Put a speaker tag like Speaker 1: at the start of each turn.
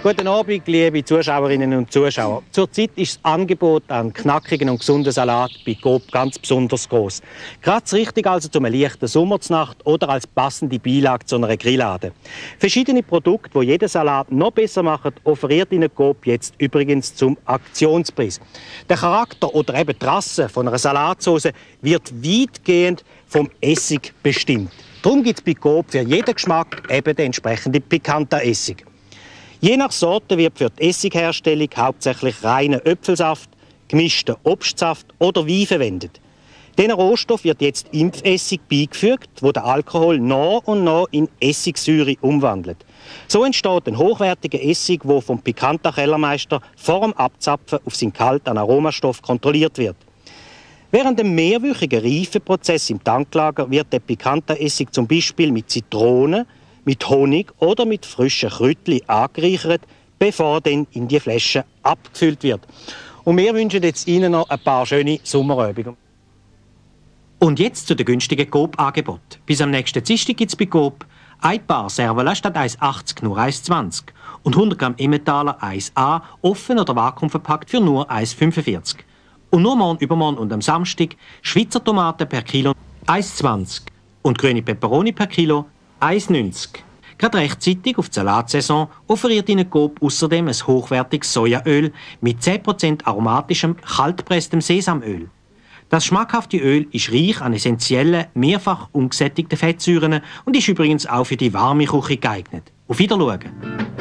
Speaker 1: Guten Abend, liebe Zuschauerinnen und Zuschauer. Zurzeit ist das Angebot an knackigen und gesunden Salat bei Coop ganz besonders groß. Gerade richtig also zum leichten Sommerznacht oder als passende Beilage zu einer Grillade. Verschiedene Produkte, die jeden Salat noch besser machen, offeriert Ihnen Coop jetzt übrigens zum Aktionspreis. Der Charakter oder eben die Rasse von einer Salatsauce wird weitgehend vom Essig bestimmt. Darum gibt es bei Coop für jeden Geschmack eben den entsprechenden pikanten Essig. Je nach Sorte wird für die Essigherstellung hauptsächlich reiner Äpfelsaft, gemischter Obstsaft oder Wein verwendet. Diesen Rohstoff wird jetzt Impfessig beigefügt, wo der Alkohol nach und nach in Essigsäure umwandelt. So entsteht ein hochwertiger Essig, der vom pikanten Kellermeister vor dem Abzapfen auf seinen Gehalt an Aromastoff kontrolliert wird. Während dem mehrwöchigen Reifeprozess im Tanklager wird der pikante Essig zum Beispiel mit Zitrone, mit Honig oder mit frischen Kräutchen angereichert, bevor dann in die Flasche abgefüllt wird. Und wir wünschen jetzt Ihnen noch ein paar schöne Sommerabende.
Speaker 2: Und jetzt zu den günstigen Coop-Angeboten. Bis am nächsten Dienstag gibt es bei Coop ein Paar Servola statt 1,80 nur 1,20 und 100 Gramm Emmentaler 1A offen oder vakuumverpackt für nur 1,45. Und nur morgen, übermorgen und am Samstag Schweizer Tomaten per Kilo 1,20 und grüne Peperoni per Kilo 1,90. Gerade rechtzeitig auf die Salatsaison offeriert Ihnen Coop außerdem ein hochwertiges Sojaöl mit 10% aromatischem, kaltpresstem Sesamöl. Das schmackhafte Öl ist reich an essentiellen, mehrfach ungesättigten Fettsäuren und ist übrigens auch für die warme Küche geeignet. Auf Wiedersehen!